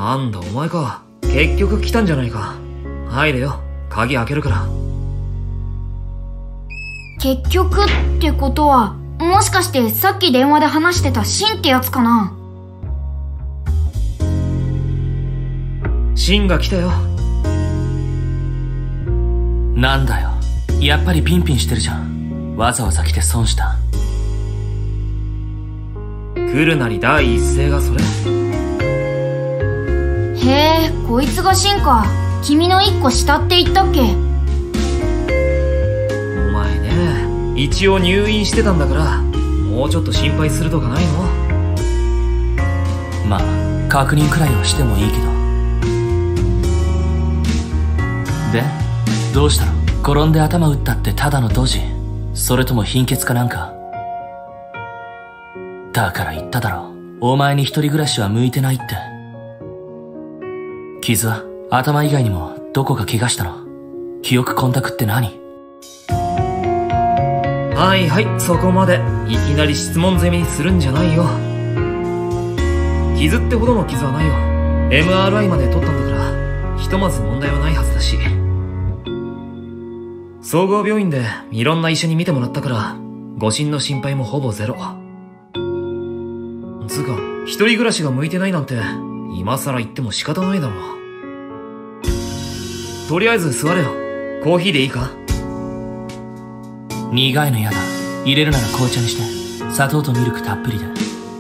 なんだお前か。結局来たんじゃないか。入れよ。鍵開けるから。 結局ってことは、もしかしてさっき電話で話してたシンってやつかな。 シンが来たよ。 なんだよ。やっぱりピンピンしてるじゃん。わざわざ来て損した。 来るなり第一声がそれ。 へえ、こいつがシンか。君の一個下って言ったっけ。 お前ね、一応入院してたんだから、もうちょっと心配するとかないの？ まあ、確認くらいはしてもいいけど。で、どうしたの？転んで頭打ったってただのドジ？それとも貧血かなんか？だから言っただろ。お前に一人暮らしは向いてないって。傷は頭以外にもどこか怪我したの？記憶混濁って何？ はいはい、そこまで。いきなり質問攻めにするんじゃないよ。傷ってほどの傷はないよ。MRI まで取ったんだから、ひとまず問題はないはずだし。総合病院でいろんな医者に診てもらったから、誤診の心配もほぼゼロ。つうか、一人暮らしが向いてないなんて、今更言っても仕方ないだろ。とりあえず座れよ。コーヒーでいいか？ 苦いのやだ。入れるなら紅茶にして。砂糖とミルクたっぷりで。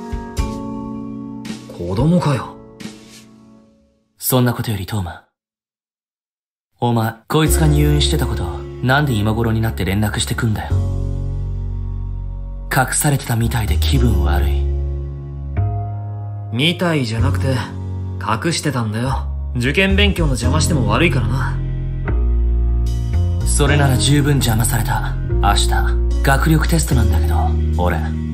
子供かよ。 そんなことよりトーマ。お前、こいつが入院してたこと、なんで今頃になって連絡してくんだよ。隠されてたみたいで気分悪い。 みたいじゃなくて、隠してたんだよ。受験勉強の邪魔しても悪いからな。 それなら十分邪魔された。明日、学力テストなんだけど、俺。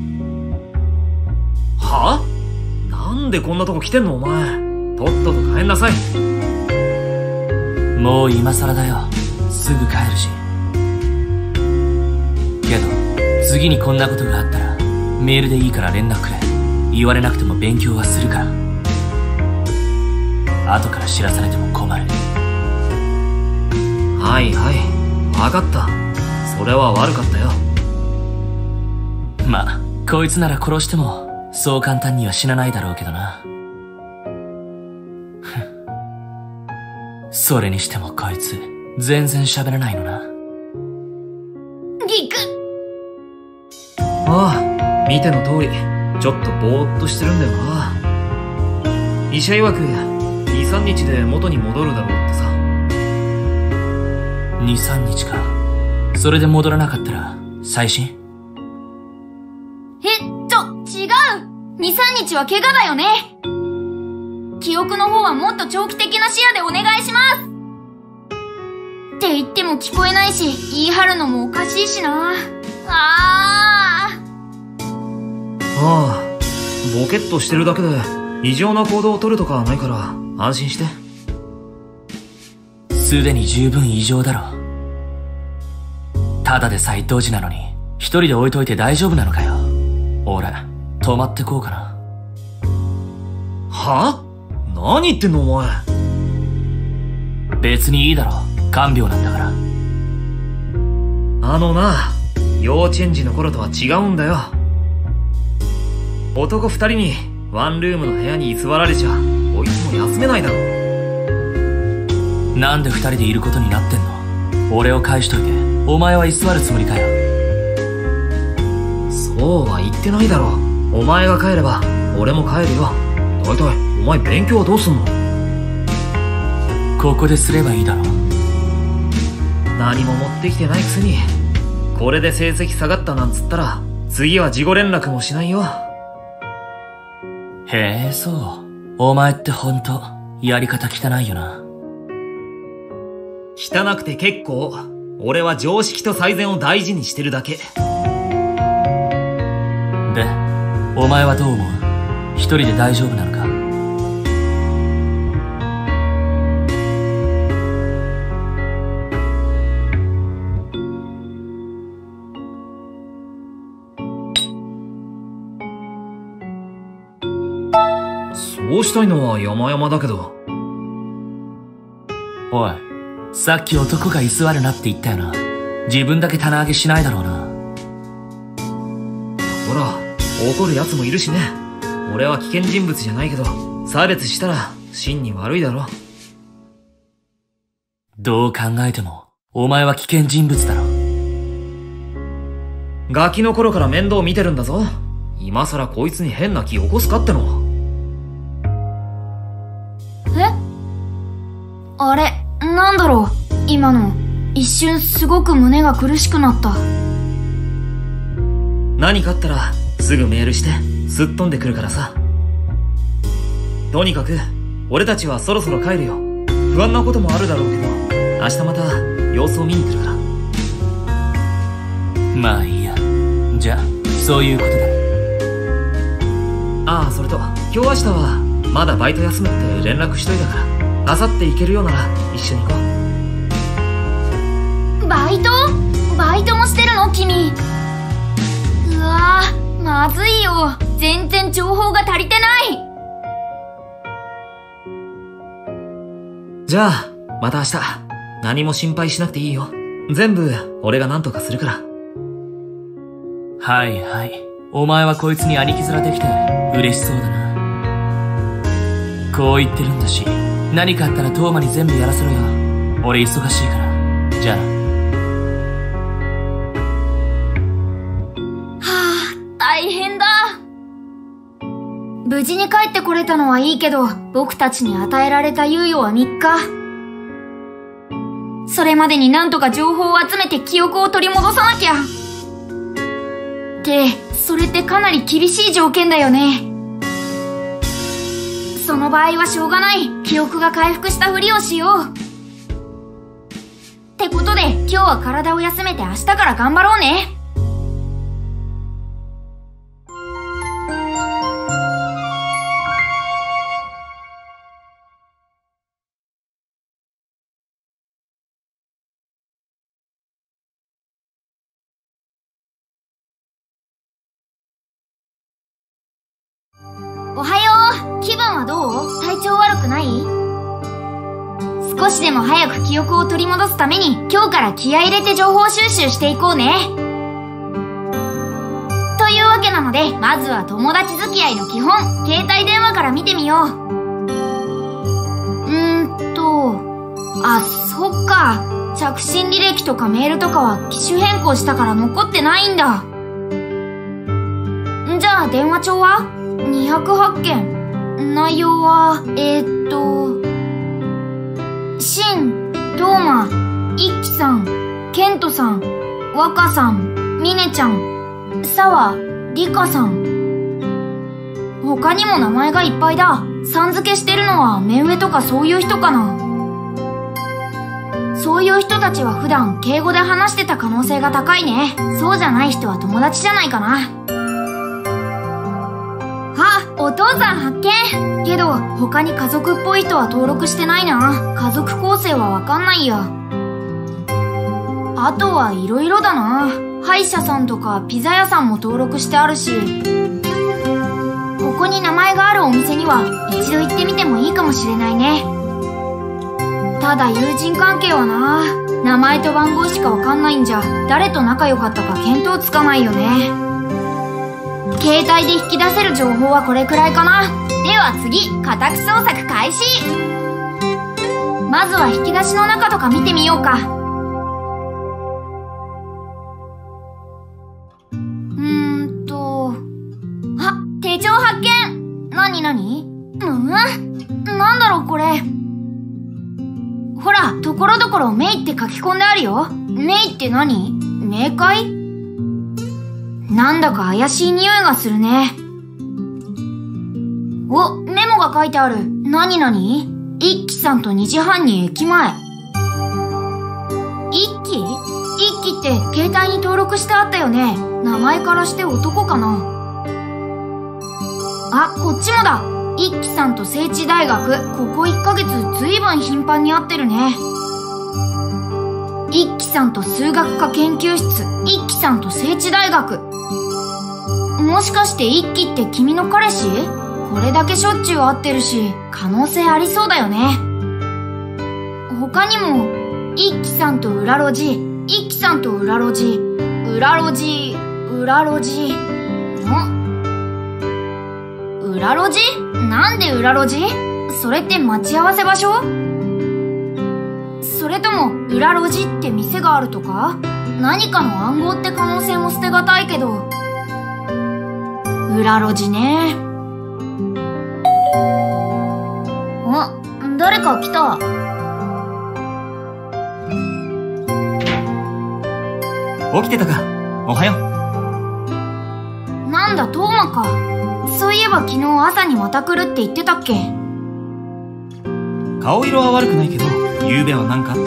は？なんでこんなとこ来てんのお前。とっとと帰んなさい。 もう今更だよ。すぐ帰るし。けど、次にこんなことがあったら、メールでいいから連絡くれ。言われなくても勉強はするから。後から知らされても困る。 はいはい、わかった。それは悪かったよ。 まあ、こいつなら殺しても、そう簡単には死なないだろうけどな。それにしてもこいつ、全然喋らないのな。 リク。 ああ、見ての通り、ちょっとぼーっとしてるんだよな。医者曰く、2、3日で元に戻るだろうってさ。 2、3日か。それで戻らなかったら、再審？ 違う !2、3日は怪我だよね。記憶の方はもっと長期的な視野でお願いしますって言っても聞こえないし、言い張るのもおかしいしな。ああ、ボケっとしてるだけで異常な行動を取るとかはないから安心して。 すでに十分異常だろ。ただでさえドジなのに一人で置いといて大丈夫なのかよ。俺泊まってこうかな。 は？何言ってんのお前。 別にいいだろ。看病なんだから。 あのな、幼稚園児の頃とは違うんだよ。男二人にワンルームの部屋に居座られちゃこいつも休めないだろ。 なんで二人でいることになってんの？俺を返しといてお前は居座るつもりかよ。 そうは言ってないだろ。お前が帰れば俺も帰るよ。だいたいお前勉強はどうすんの？ ここですればいいだろ。 何も持ってきてないくせにこれで成績下がったなんつったら次は事後連絡もしないよ。 へえ、そう。お前ってほんとやり方汚いよな。 汚くて結構。俺は常識と最善を大事にしてるだけ。 で、お前はどう思う？一人で大丈夫なのか？ そうしたいのは山々だけど。 おい、さっき男が居座るなって言ったよな。自分だけ棚上げしないだろうな。 ほら、怒る奴もいるしね。俺は危険人物じゃないけど、差別したら真に悪いだろ。 どう考えても、お前は危険人物だろ。 ガキの頃から面倒見てるんだぞ。今さらこいつに変な気起こすかっての。 あれ、なんだろう、今の。一瞬すごく胸が苦しくなった。 何かあったらすぐメールしてすっ飛んでくるからさ。とにかく俺たちはそろそろ帰るよ。不安なこともあるだろうけど、明日また様子を見に来るから。 まあいいや。じゃあそういうことだ。 ああ、それと今日明日はまだバイト休むって連絡しといたから、明後日行けるようなら一緒に行こう。バイトもしてるの君。うわぁ、まずいよ。全然情報が足りてない。 じゃあまた明日。何も心配しなくていいよ。全部俺が何とかするから。 はいはい。お前はこいつに兄貴面できて嬉しそうだな。こう言ってるんだし、何かあったらトーマに全部やらせろよ。俺忙しいから。じゃあな。 大変だ。無事に帰ってこれたのはいいけど、僕たちに与えられた猶予は3日。それまでになんとか情報を集めて記憶を取り戻さなきゃ。って、それってかなり厳しい条件だよね。その場合はしょうがない。記憶が回復したふりをしよう。ってことで、今日は体を休めて明日から頑張ろうね。おはよう。気分はどう？体調悪くない？少しでも早く記憶を取り戻すために、今日から気合い入れて情報収集していこうね。というわけなので、まずは友達付き合いの基本、携帯電話から見てみよう。あ、そっか。着信履歴とかメールとかは機種変更したから残ってないんだ。じゃあ電話帳は208件。内容は、シン、トーマ、イッキさん、ケントさん、ワカさん、ミネちゃん、サワ、リカさん。他にも名前がいっぱいだ。さん付けしてるのは目上とかそういう人かな。そういう人たちは普段敬語で話してた可能性が高いね。そうじゃない人は友達じゃないかな。お父さん発見。けど他に家族っぽい人は登録してないな。家族構成はわかんないや。あとはいろいろだな。歯医者さんとかピザ屋さんも登録してあるし、ここに名前があるお店には一度行ってみてもいいかもしれないね。ただ友人関係はな、名前と番号しかわかんないんじゃ誰と仲良かったか見当つかないよね。携帯で引き出せる情報はこれくらいかな。では次、家宅捜索開始。まずは引き出しの中とか見てみようか。手帳発見。なになんだろうこれ。ほら、ところどころメイって書き込んであるよ。メイって何？冥界？なんだか怪しい匂いがするね。お、メモが書いてある。なに一輝さんと2時半に駅前。一輝って携帯に登録してあったよね。名前からして男かな。あ、こっちもだ。一輝さんと聖地大学。ここ1ヶ月ずいぶん頻繁に会ってるね。一輝さんと数学科研究室。一輝さんと聖地大学。もしかして一輝って君の彼氏？ これだけしょっちゅう会ってるし、可能性ありそうだよね。他にも、一輝さんと裏路地、一輝さんと裏路地、裏路地、裏路地、裏路地？なんで裏路地？それって待ち合わせ場所？それとも裏路地って店があるとか？何かの暗号って可能性も捨てがたいけど。裏路地ね。あ、誰か来た。 起きてたか。おはよう。なんだ、トーマか。そういえば昨日朝にまた来るって言ってたっけ？ 顔色は悪くないけど、昨べは何かあった？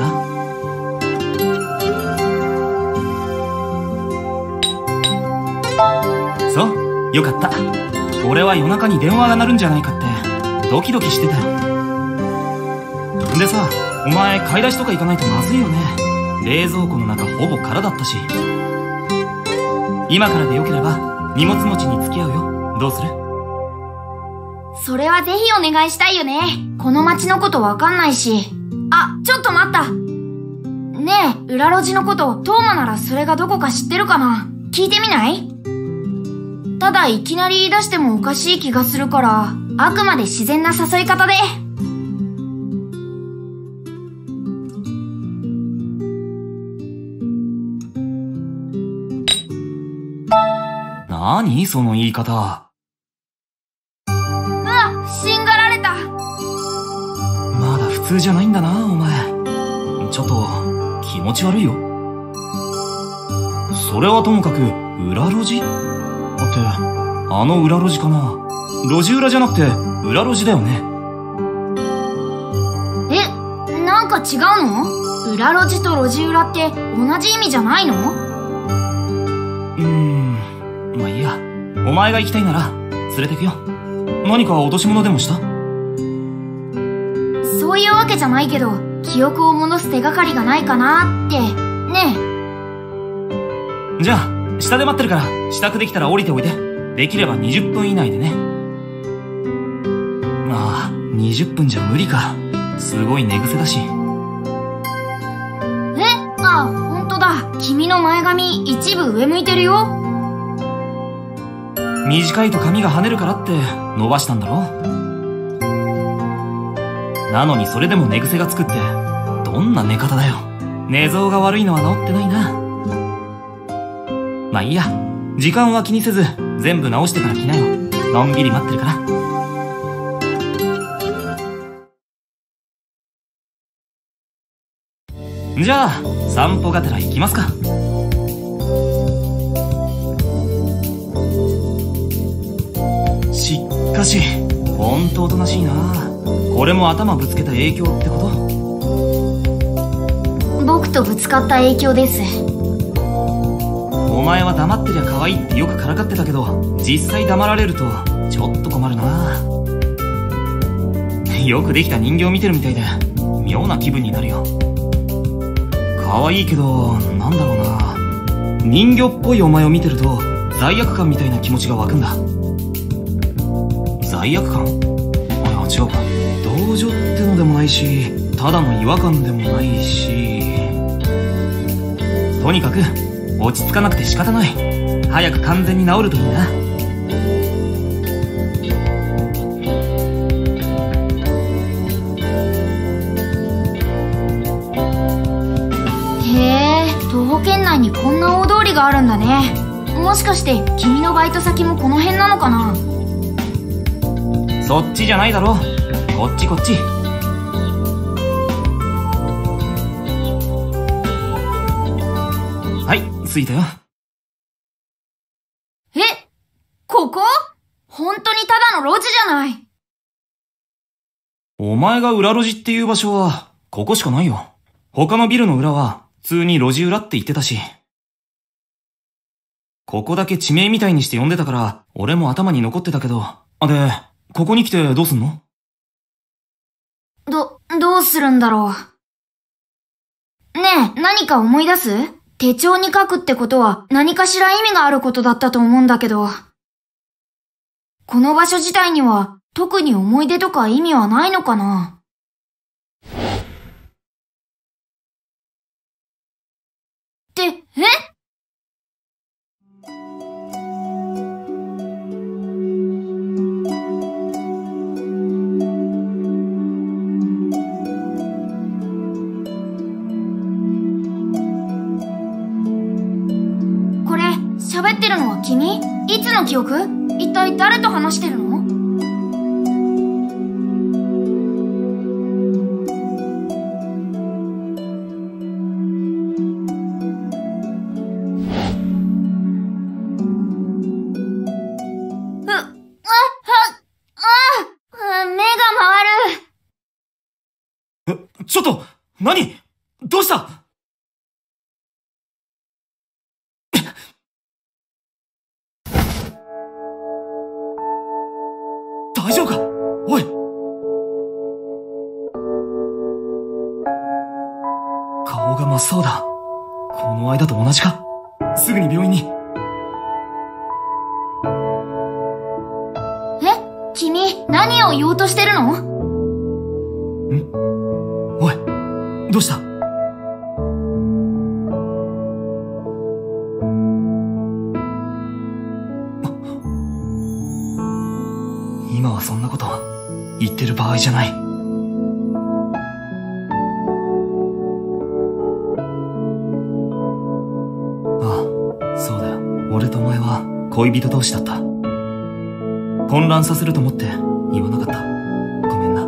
そう、よかった。俺は夜中に電話が鳴るんじゃないかってドキドキしてたよ。でさ、お前買い出しとか行かないとまずいよね。冷蔵庫の中ほぼ空だったし。今からでよければ荷物持ちに付き合うよ。どうする？ それはぜひお願いしたいよね。この街のことわかんないし。あ、ちょっと待った。ねえ、裏路地のこと、トーマならそれがどこか知ってるかな？聞いてみない？ただいきなり言い出してもおかしい気がするから、あくまで自然な誘い方で。 なにその言い方。 しんがられた。 まだ普通じゃないんだな、お前。ちょっと気持ち悪いよ。それはともかく裏路地？ってあの裏路地かな。路地裏じゃなくて裏路地だよね。 え、なんか違うの？裏路地と路地裏って同じ意味じゃないの？ まあいいや。お前が行きたいなら連れてくよ。何か落とし物でもした？ そういうわけじゃないけど、記憶を戻す手がかりがないかなって。ねえ。じゃあ、下で待ってるから、支度できたら降りておいで。できれば20分以内でね。ああ、20分じゃ無理か。すごい寝癖だし。 あ、ほんとだ。君の前髪一部上向いてるよ。 短いと髪が跳ねるからって伸ばしたんだろ。なのにそれでも寝癖がつくってどんな寝方だよ。寝相が悪いのは治ってないな。まあいいや、時間は気にせず全部直してから来なよ。のんびり待ってるから。じゃあ散歩がてら行きますか。しかしほんとおとなしいな。これも頭ぶつけた影響ってこと？ 僕とぶつかった影響です。 お前は黙ってりゃ可愛いってよくからかってたけど、実際黙られるとちょっと困るな。よくできた人形見てるみたいで妙な気分になるよ。可愛いけどなんだろうな、人魚っぽいお前を見てると罪悪感みたいな気持ちが湧くんだ。罪悪感？いや違うか。同情ってのでもないし、ただの違和感でもないし、とにかく落ち着かなくて仕方ない。早く完全に治るといいな。 へえ、徒歩圏内にこんな大通りがあるんだね。もしかして君のバイト先もこの辺なのかな？ そっちじゃないだろ。こっちこっち。はい、着いたよ。 え？ここ？本当にただの路地じゃない。 お前が裏路地っていう場所はここしかないよ。他のビルの裏は普通に路地裏って言ってたし。ここだけ地名みたいにして呼んでたから俺も頭に残ってたけど。で、ここに来てどうすんの？ どうするんだろう。ねえ、何か思い出す？手帳に書くってことは何かしら意味があることだったと思うんだけど。 この場所自体には特に思い出とか意味はないのかな？って、これ、喋ってるのは君？いつの記憶？一体誰と話してるの？ ちょっと、何？どうした？大丈夫か？おい！顔が真っ青だ。この間と同じか？すぐに病院に。 君、何を言おうとしてるの？ おい、どうした？今はそんなこと言ってる場合じゃない。ああ、そうだよ。俺とお前は恋人同士だった。混乱させると思って言わなかった。ごめんな。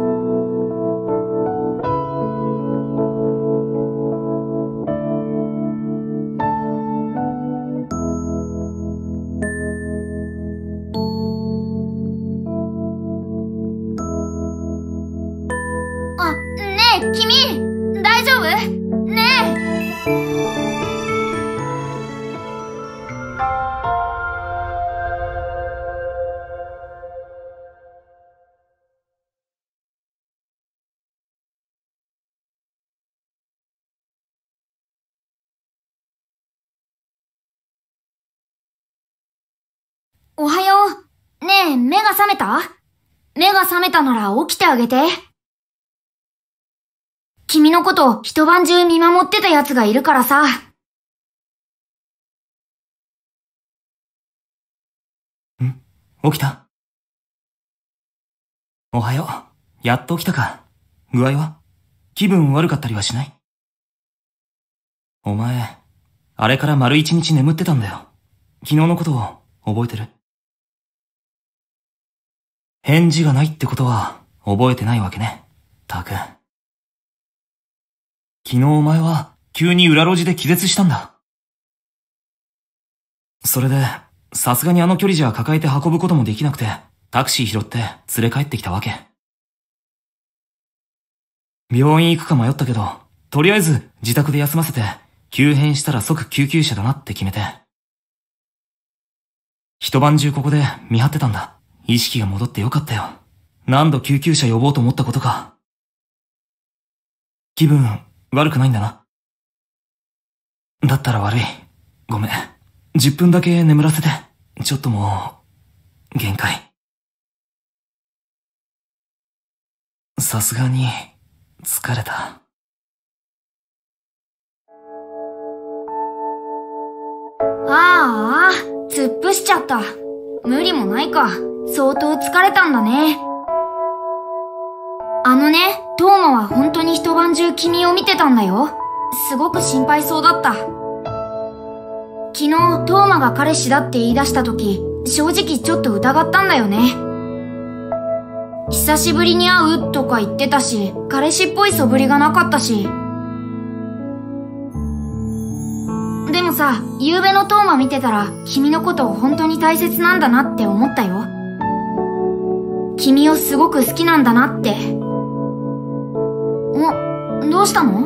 ねえ、君、大丈夫？ねえ。おはよう。ねえ、目が覚めた？目が覚めたなら起きてあげて。君のこと一晩中見守ってた奴がいるからさ。 起きた？おはよう。やっと起きたか。具合は？気分悪かったりはしない？お前、あれから丸一日眠ってたんだよ。昨日のことを覚えてる？返事がないってことは覚えてないわけね。たく。昨日お前は急に裏路地で気絶したんだ。それで、さすがにあの距離じゃ抱えて運ぶこともできなくて、タクシー拾って連れ帰ってきたわけ。病院行くか迷ったけど、とりあえず自宅で休ませて、急変したら即救急車だなって決めて。一晩中ここで見張ってたんだ。意識が戻ってよかったよ。何度救急車呼ぼうと思ったことか。気分悪くないんだな。だったら悪い。ごめん。10分だけ眠らせて。ちょっともう、限界。さすがに、疲れた。 ああ、突っ伏しちゃった。無理もないか。相当疲れたんだね。トーマは本当に一晩中君を見てたんだよ。すごく心配そうだった。昨日、トーマが彼氏だって言い出した時、正直ちょっと疑ったんだよね。久しぶりに会うとか言ってたし、彼氏っぽい素振りがなかったし。でもさ、夕べのトーマ見てたら、君のことを本当に大切なんだなって思ったよ。君をすごく好きなんだなって。どうしたの？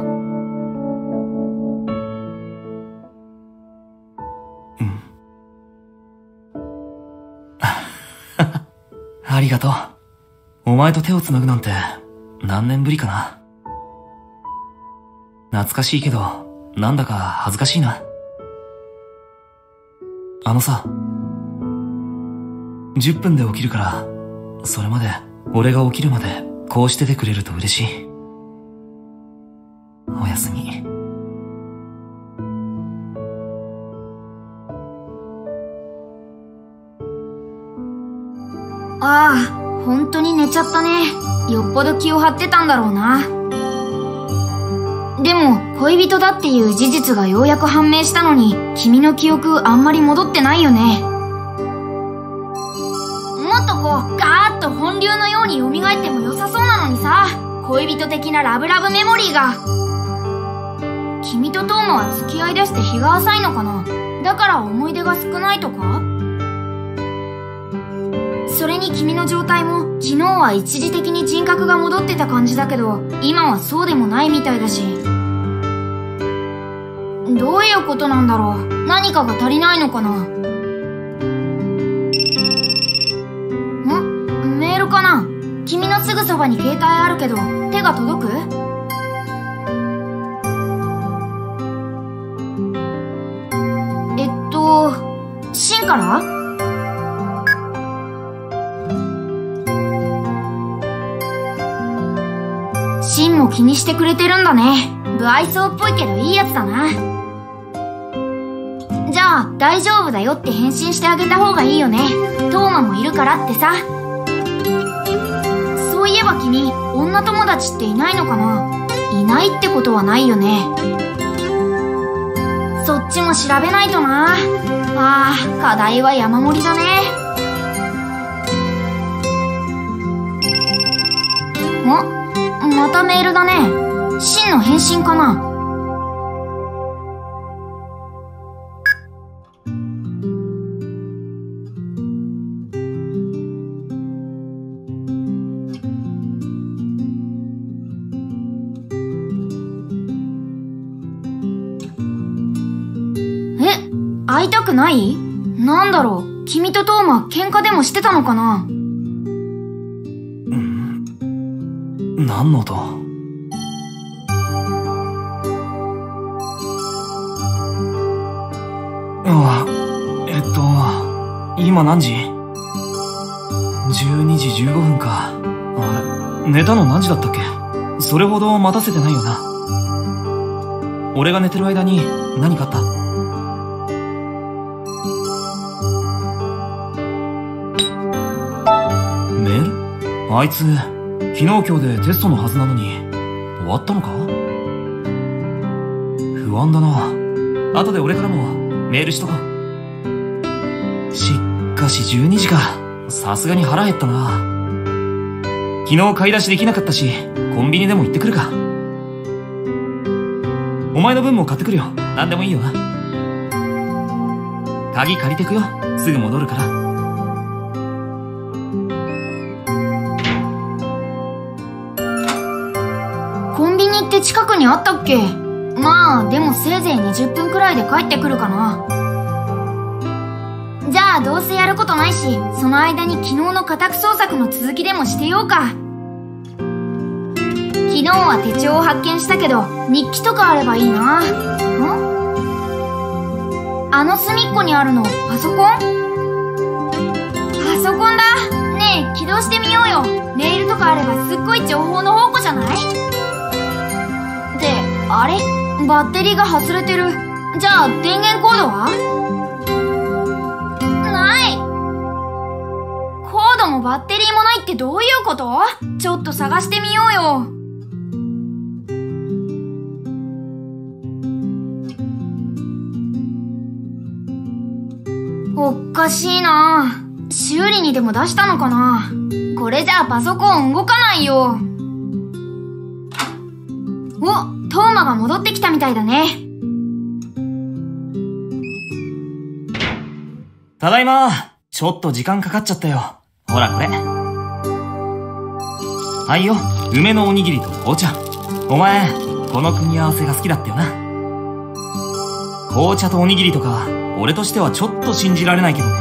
ありがとう。お前と手をつなぐなんて何年ぶりかな。懐かしいけど、なんだか恥ずかしいな。あのさ、 10分で起きるから、それまで、俺が起きるまで、こうしててくれると嬉しい。おやすみ。 ああ、本当に寝ちゃったね。よっぽど気を張ってたんだろうな。でも、恋人だっていう事実がようやく判明したのに、君の記憶あんまり戻ってないよね。もっとこう、ガーッと本流のように蘇っても良さそうなのにさ、恋人的なラブラブメモリーが。君とトーマは付き合いだして日が浅いのかな？だから思い出が少ないとか？それに君の状態も昨日は一時的に人格が戻ってた感じだけど、今はそうでもないみたいだし。どういうことなんだろう。何かが足りないのかな。メールかな。君のすぐそばに携帯あるけど手が届く？シンから？シンも気にしてくれてるんだね。不愛想っぽいけどいいやつだな。じゃあ大丈夫だよって返信してあげた方がいいよね。トーマもいるからってさ。そういえば君、女友達っていないのかな？いないってことはないよね。そっちも調べないとな。ああ、課題は山盛りだね。またメールだね。シンの返信かな。会いたくない？なんだろう、君とトーマ喧嘩でもしてたのかな？ 何の音？今何時？ 12 時15分か。あれ、寝たの何時だったっけ？それほど待たせてないよな。俺が寝てる間に何かあった？メール？あいつ、昨日今日でテストのはずなのに、終わったのか？不安だな。後で俺からもメールしとこう。しかし12時か。さすがに腹減ったな。昨日買い出しできなかったし、コンビニでも行ってくるか。お前の分も買ってくるよ。なんでもいいよな。鍵借りてくよ。すぐ戻るから。 コンビニって近くにあったっけ？まあ、でもせいぜい20分くらいで帰ってくるかな。じゃあどうせやることないし、その間に昨日の家宅捜索の続きでもしてようか。昨日は手帳を発見したけど、日記とかあればいいな。あの隅っこにあるの、パソコン？パソコンだ。ねえ、起動してみようよ。メールとかあればすっごい情報の宝庫じゃない？って、あれ？バッテリーが外れてる。じゃあ電源コードは？ない。コードもバッテリーもないってどういうこと？ちょっと探してみようよ。おかしいな。修理にでも出したのかな。これじゃあパソコン動かないよ。お、トーマが戻ってきたみたいだね。 ただいま。ちょっと時間かかっちゃったよ。ほらこれ。はいよ、梅のおにぎりと紅茶。お前、この組み合わせが好きだったよな。紅茶とおにぎりとか、俺としてはちょっと信じられないけどね。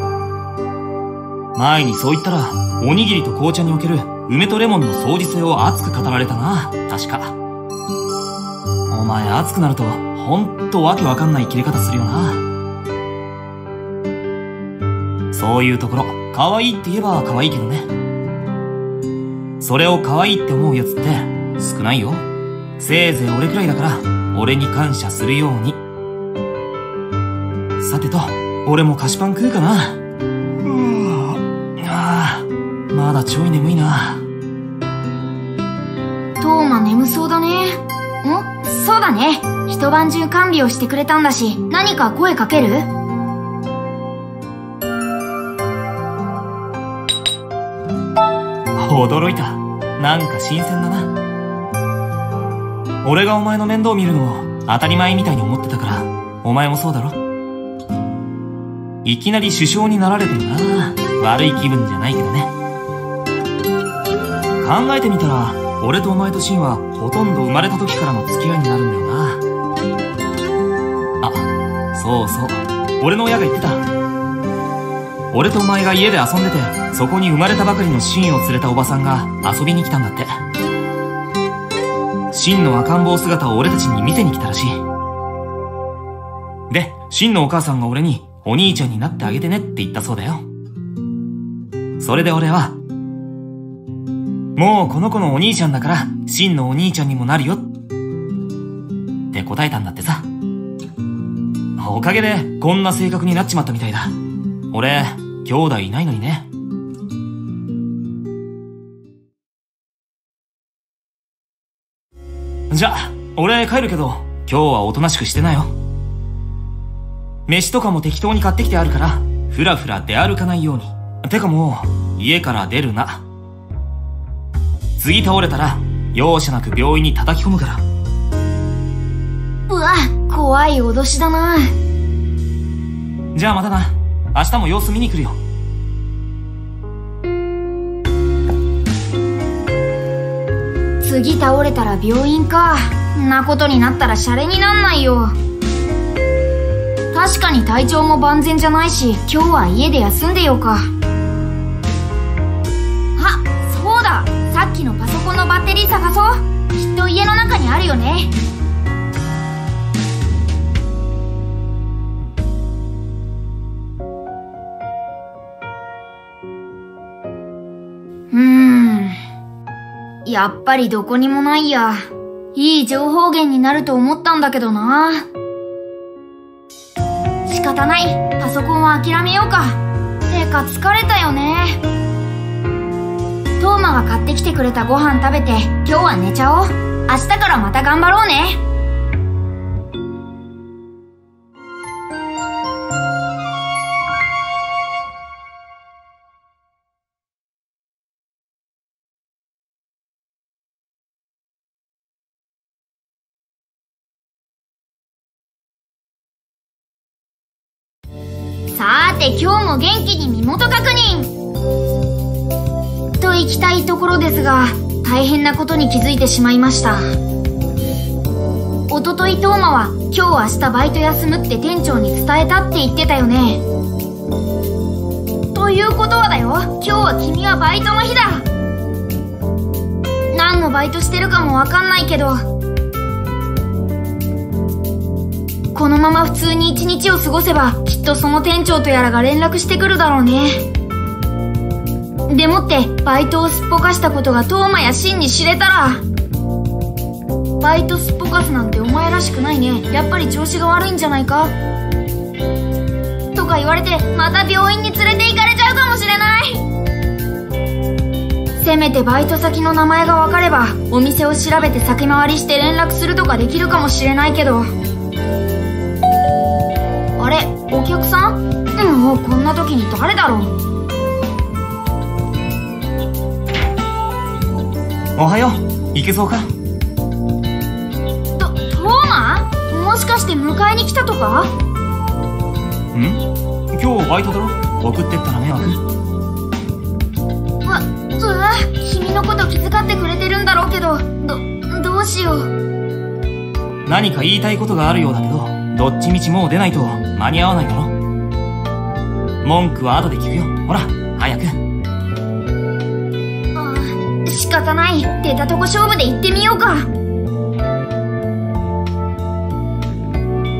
前にそう言ったら、おにぎりと紅茶における梅とレモンの相似性を熱く語られたな、確か。お前熱くなると、ほんとわけわかんない切れ方するよな。そういうところ、 可愛いって言えば可愛いけどね。それを可愛いって思うやつって少ないよ。せいぜい俺くらいだから、俺に感謝するように。さてと、俺も菓子パン食うかな。まだちょい眠いな。 トーマ眠そうだね。そうだね。一晩中看病してくれたんだし、何か声かける？ 驚いた。なんか新鮮だな。俺がお前の面倒見るのを当たり前みたいに思ってたから、お前もそうだろ？いきなり首相になられてもな、悪い気分じゃないけどね。考えてみたら、俺とお前とシンはほとんど生まれた時からの付き合いになるんだよな。あ、そうそう。俺の親が言ってた。俺とお前が家で遊んでて、そこに生まれたばかりのシンを連れたおばさんが遊びに来たんだって。シンの赤ん坊姿を俺たちに見せに来たらしい。で、シンのお母さんが俺に、お兄ちゃんになってあげてねって言ったそうだよ。それで俺は、もうこの子のお兄ちゃんだから、シンのお兄ちゃんにもなるよって答えたんだってさ。おかげでこんな性格になっちまったみたいだ。俺、兄弟いないのにね。じゃ、俺帰るけど、今日はおとなしくしてなよ。飯とかも適当に買ってきてあるから、ふらふら出歩かないように。てかもう、家から出るな。次倒れたら、容赦なく病院に叩き込むから。 うわ、怖い脅しだな。 じゃあまたな。明日も様子見に来るよ。 次倒れたら病院か。んなことになったらシャレになんないよ。確かに体調も万全じゃないし、今日は家で休んでようか。あ、そうだ。さっきのパソコンのバッテリー探そう。きっと家の中にあるよね。やっぱりどこにもないや。いい情報源になると思ったんだけどな。仕方ない。パソコンは諦めようか。てか疲れたよね。トーマが買ってきてくれたご飯食べて、今日は寝ちゃおう。明日からまた頑張ろうね。さーて今日も元気に身元確認といきたいところですが、大変なことに気づいてしまいました。おとといトーマは今日明日バイト休むって店長に伝えたって言ってたよね。ということはだよ、今日は君はバイトの日だ。何のバイトしてるかもわかんないけど、このまま普通に一日を過ごせば、きっとその店長とやらが連絡してくるだろうね。でもって、バイトをすっぽかしたことがトーマやシンに知れたら、バイトすっぽかすなんてお前らしくないね。やっぱり調子が悪いんじゃないかとか言われて、また病院に連れて行かれちゃうかもしれない。せめてバイト先の名前がわかれば、お店を調べて先回りして連絡するとかできるかもしれないけど。あれ、お客さん？もうこんな時に誰だろう。 おはよう。行けそうか？ トーマ？もしかして迎えに来たとか？ 今日バイトだろ？送ってったら迷惑？ 君のこと気遣ってくれてるんだろうけど、どうしよう。 何か言いたいことがあるようだけど、どっちみちもう出ないと間に合わないだろ。文句は後で聞くよ。ほら、早く。 仕方ない。出たとこ勝負で行ってみようか。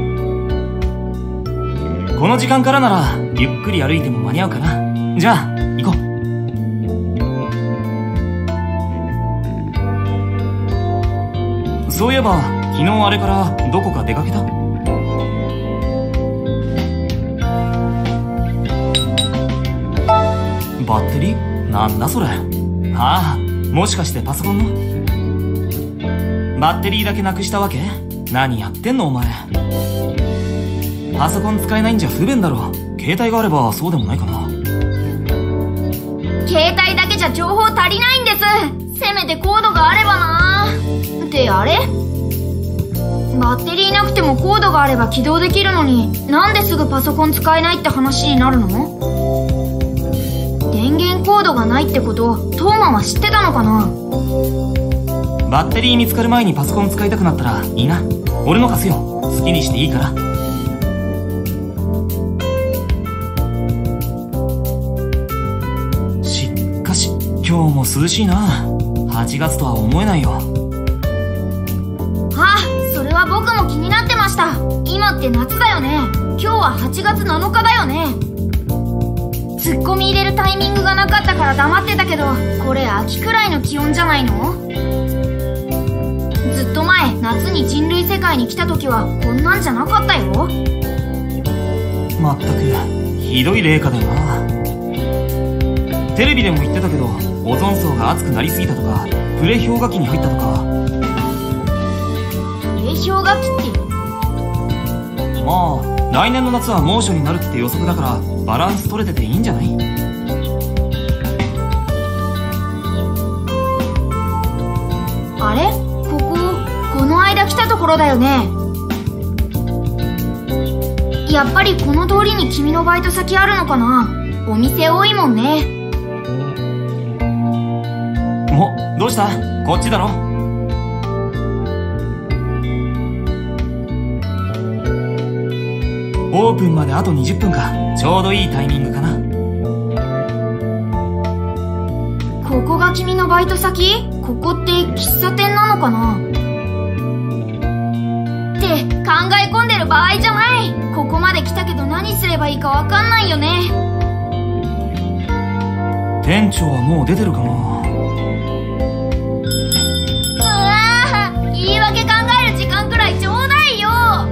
この時間からならゆっくり歩いても間に合うかな。じゃあ行こう。そういえば、昨日あれからどこか出かけた？バッテリー？なんだそれ。ああ、もしかしてパソコンの？バッテリーだけなくしたわけ？何やってんのお前。パソコン使えないんじゃ不便だろ。携帯があればそうでもないかな。 携帯だけじゃ情報足りないんです。せめてコードがあればな。ってあれ？バッテリーなくてもコードがあれば起動できるのに、なんですぐパソコン使えないって話になるの？電源コードがないってことをトーマは知ってたのかな？ バッテリー見つかる前にパソコン使いたくなったらいいな。俺の貸すよ。好きにしていいから。しかし今日も涼しいな。8月とは思えないよ。 あ、それは僕も気になってました。今って夏だよね。今日は8月7日だよね。ツッコミ入れるタイミングがなかったから黙ってたけど、これ秋くらいの気温じゃないの？ずっと前、夏に人類世界に来た時はこんなんじゃなかったよ。 まったくひどい冷夏だよな。テレビでも言ってたけど、オゾン層が熱くなりすぎたとか、プレ氷河期に入ったとか。 プレ氷河期って？ まあ来年の夏は猛暑になるって予測だから、バランス取れてていいんじゃない？ あれ？この間来たところだよね。やっぱりこの通りに君のバイト先あるのかな？お店多いもんね。 お、どうした？こっちだろ。オープンまであと20分か。ちょうどいいタイミングかな。 ここが君のバイト先？ここって喫茶店なのかな？って考え込んでる場合じゃない。ここまで来たけど何すればいいかわかんないよね。 店長はもう出てるかな。 うわぁ、言い訳考える時間くらいちょうだいよ。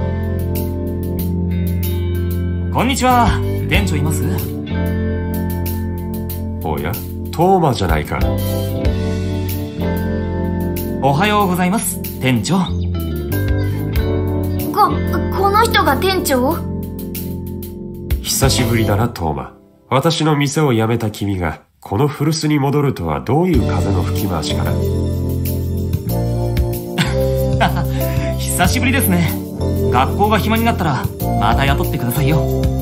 こんにちは。店長います？ おや、トーマじゃないか。 おはようございます、店長。 この人が店長？ 久しぶりだな、トーマ。私の店を辞めた君がこの古巣に戻るとはどういう風の吹き回しかな。 久しぶりですね。学校が暇になったらまた雇ってくださいよ。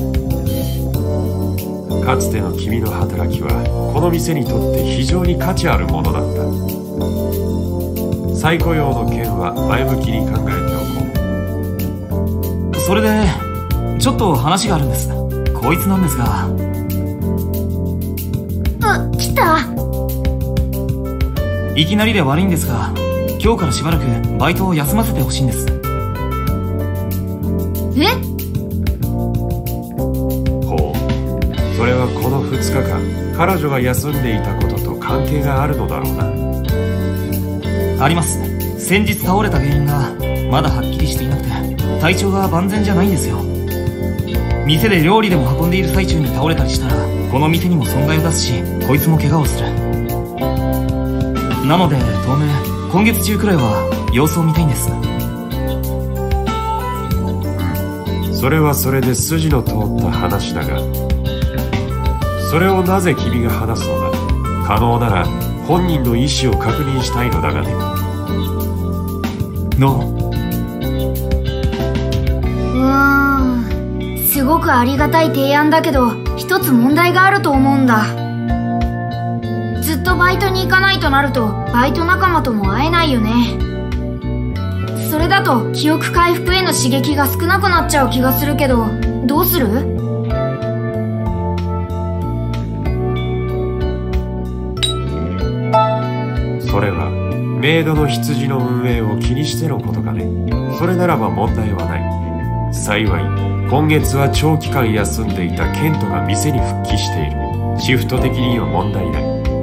かつての君の働きはこの店にとって非常に価値あるものだった。再雇用の件は前向きに考えておこう。 それでちょっと話があるんです。こいつなんですが。 来た。 いきなりで悪いんですが、今日からしばらくバイトを休ませてほしいんです。 え？ ほう。それはこの2日間彼女が休んでいたことと関係があるのだろうな。 あります。先日倒れた原因がまだはっきりしていなくて、体調が万全じゃないんですよ。店で料理でも運んでいる最中に倒れたりしたら、この店にも損害を出すし、こいつも怪我をする。なので当面今月中くらいは様子を見たいんです。 それはそれで筋の通った話だが、それをなぜ君が話すのだ。可能なら本人の意思を確認したいのだがね。 すごくありがたい提案だけど、一つ問題があると思うんだ。ずっとバイトに行かないとなると、バイト仲間とも会えないよね。それだと記憶回復への刺激が少なくなっちゃう気がするけど、どうする？ それはメイドの羊の運営を気にしてのことかね。それならば問題はない。幸い今月は長期間休んでいたケントが店に復帰している。 シフト的には問題ない。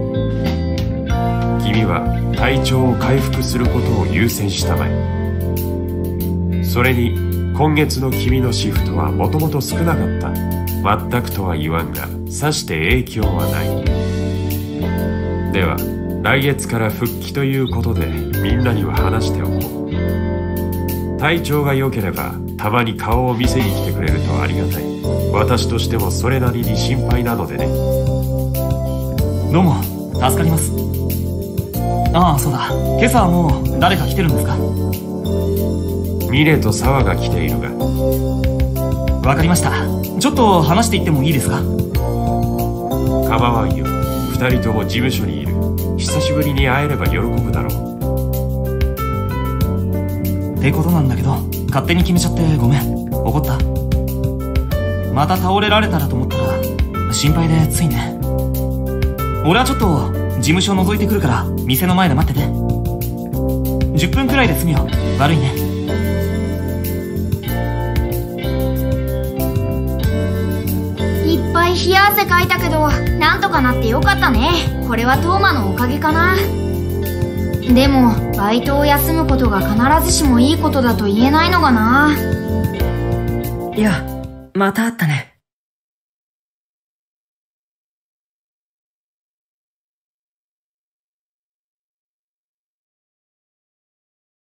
君は体調を回復することを優先したまえ。それに今月の君のシフトはもともと少なかった。全くとは言わんがさして影響はない。では来月から復帰ということでみんなには話しておこう。体調が良ければたまに顔を見せに来てくれるとありがたい。私としてもそれなりに心配なのでね。 どうも、助かります。ああ、そうだ。今朝はもう誰か来てるんですか？ ミネとサワが来ているが。 わかりました。ちょっと話していってもいいですか？ 構わんよ。二人とも事務所にいる。久しぶりに会えれば喜ぶだろう。 ってことなんだけど、勝手に決めちゃってごめん。怒った？また倒れられたらと思ったら心配でついね。俺はちょっと事務所覗いてくるから店の前で待ってて。10分くらいで済むよ。悪いね。 いっぱい冷や汗かいたけど、なんとかなってよかったね。これはトーマのおかげかな。でもバイトを休むことが必ずしもいいことだと言えないのがな。 いや、また会ったね。